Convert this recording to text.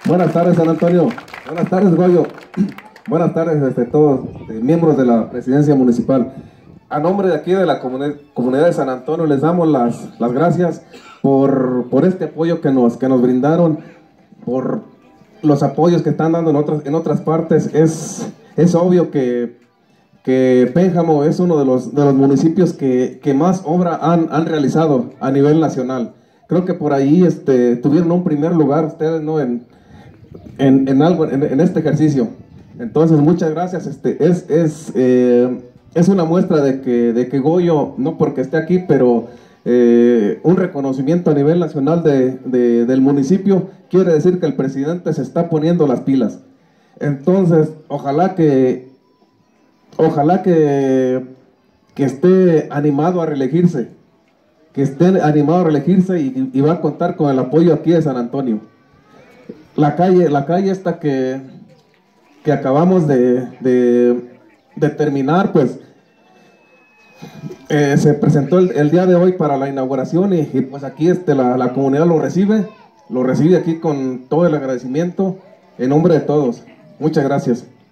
Buenas tardes, San Antonio. Buenas tardes, Goyo. Buenas tardes, todos miembros de la presidencia municipal. A nombre de aquí de la comunidad de San Antonio les damos las gracias por este apoyo que nos brindaron, por los apoyos que están dando en otras partes. Es obvio que Pénjamo es uno de los municipios que más obra han realizado a nivel nacional. Creo que por ahí tuvieron un primer lugar ustedes, ¿no? en este ejercicio. Entonces, muchas gracias. Es una muestra de que Goyo, no porque esté aquí, pero un reconocimiento a nivel nacional del municipio quiere decir que el presidente se está poniendo las pilas. Entonces, ojalá que esté animado a reelegirse, y va a contar con el apoyo aquí de San Antonio. La calle esta que acabamos de terminar, pues se presentó el día de hoy para la inauguración y pues aquí la comunidad lo recibe aquí con todo el agradecimiento en nombre de todos. Muchas gracias.